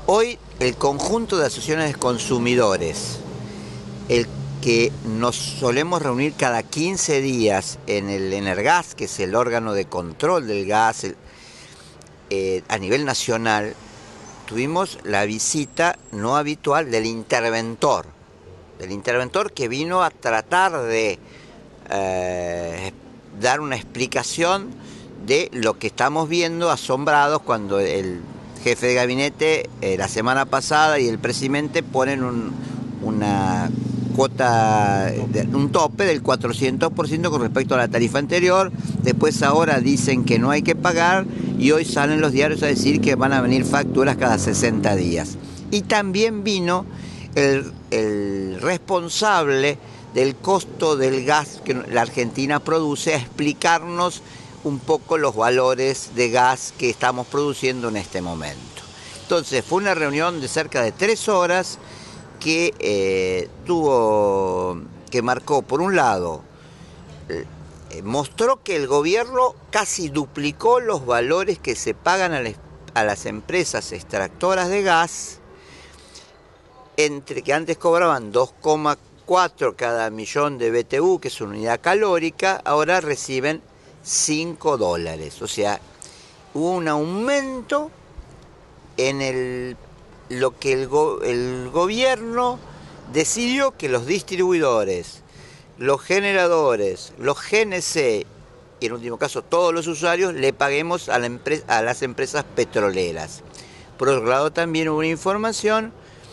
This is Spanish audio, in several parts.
Hoy el conjunto de asociaciones de consumidores, el que nos solemos reunir cada 15 días en el Energas, que es el órgano de control del gas a nivel nacional, tuvimos la visita no habitual del interventor que vino a tratar de dar una explicación de lo que estamos viendo, asombrados cuando el jefe de gabinete la semana pasada y el presidente ponen una cuota, un tope del 400% con respecto a la tarifa anterior. Después ahora dicen que no hay que pagar y hoy salen los diarios a decir que van a venir facturas cada 60 días. Y también vino el responsable del costo del gas que la Argentina produce a explicarnos un poco los valores de gas que estamos produciendo en este momento. Entonces fue una reunión de cerca de 3 horas que marcó, por un lado, mostró que el gobierno casi duplicó los valores que se pagan a las empresas extractoras de gas, entre que antes cobraban 2,4 cada millón de BTU, que es una unidad calórica, ahora reciben $5. O sea, hubo un aumento en lo que el gobierno decidió que los distribuidores, los generadores, los GNC y en último caso todos los usuarios le paguemos a las empresas petroleras. Por otro lado, también hubo una información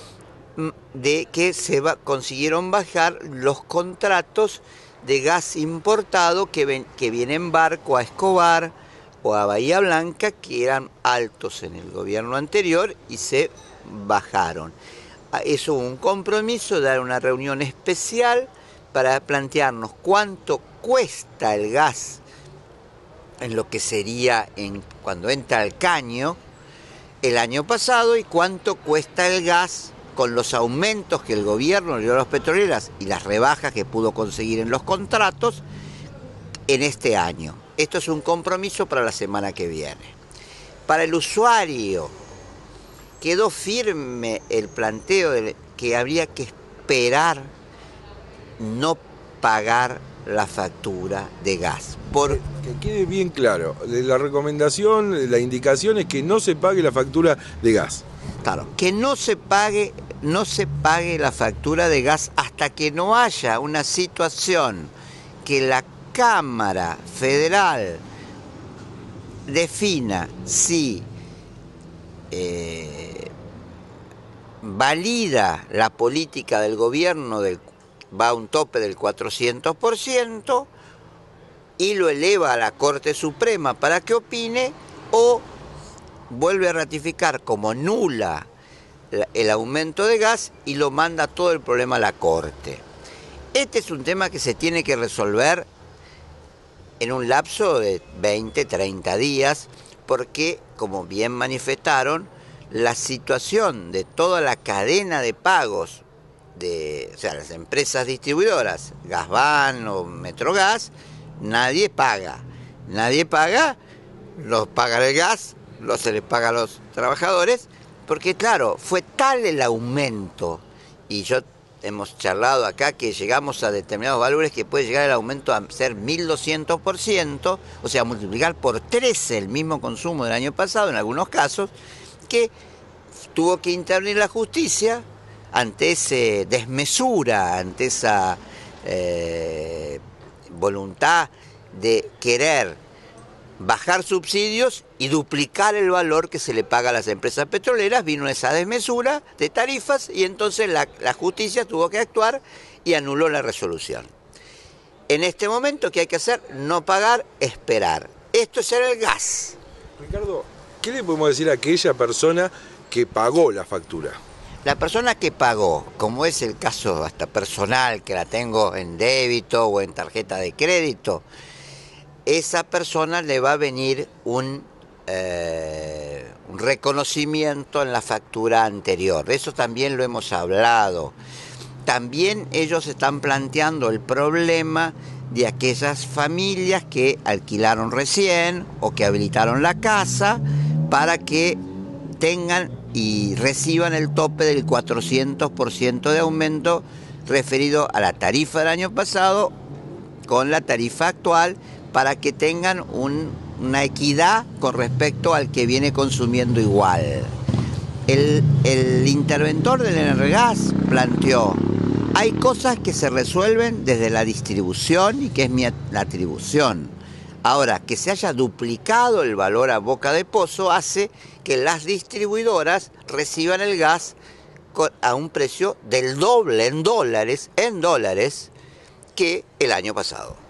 de que consiguieron bajar los contratos de gas importado que viene en barco a Escobar o a Bahía Blanca, que eran altos en el gobierno anterior y se bajaron. Eso hubo un compromiso de dar una reunión especial para plantearnos cuánto cuesta el gas en lo que sería cuando entra al caño el año pasado y cuánto cuesta el gas con los aumentos que el gobierno le dio a las petroleras y las rebajas que pudo conseguir en los contratos en este año. Esto es un compromiso para la semana que viene. Para el usuario quedó firme el planteo de que habría que esperar no pagar la factura de gas. Que quede bien claro, la recomendación, la indicación es que no se pague la factura de gas. Claro, que no se pague la factura de gas hasta que no haya una situación que la Cámara Federal defina si valida la política del gobierno, va a un tope del 400% y lo eleva a la Corte Suprema para que opine, o vuelve a ratificar como nula el aumento de gas y lo manda todo el problema a la Corte. Este es un tema que se tiene que resolver en un lapso de 20, 30 días, porque, como bien manifestaron, la situación de toda la cadena de pagos, o sea, las empresas distribuidoras, Gasban o Metrogas, nadie paga, los paga el gas, se les paga a los trabajadores, porque claro, fue tal el aumento, y hemos charlado acá que llegamos a determinados valores que puede llegar el aumento a ser 1200%, o sea, multiplicar por 13 el mismo consumo del año pasado en algunos casos, que tuvo que intervenir la justicia ante esa desmesura, ante esa voluntad de querer bajar subsidios y duplicar el valor que se le paga a las empresas petroleras. Vino esa desmesura de tarifas y entonces la justicia tuvo que actuar y anuló la resolución. En este momento, ¿qué hay que hacer? No pagar, esperar. Esto es el gas. Ricardo, ¿qué le podemos decir a aquella persona que pagó la factura? La persona que pagó, como es el caso hasta personal, que la tengo en débito o en tarjeta de crédito, esa persona le va a venir un reconocimiento en la factura anterior. Eso también lo hemos hablado. También ellos están planteando el problema de aquellas familias que alquilaron recién o que habilitaron la casa para que tengan y reciban el tope del 400% de aumento referido a la tarifa del año pasado con la tarifa actual, para que tengan una equidad con respecto al que viene consumiendo igual. El interventor del Energas planteó: hay cosas que se resuelven desde la distribución y que es la atribución. Ahora, que se haya duplicado el valor a boca de pozo hace que las distribuidoras reciban el gas a un precio del doble en dólares que el año pasado.